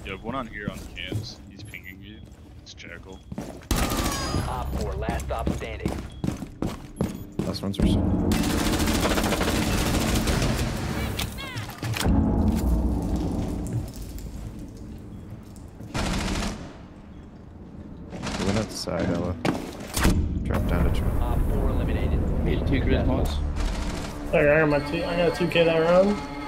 You have one on here on cans. He's pinging you. It's Jackal. Op 4, last stop standing. Last one's or so. He went outside, Ella. Dropped down to trap. Op 4 eliminated. Need 2 grid mods. There, I got a 2K that round.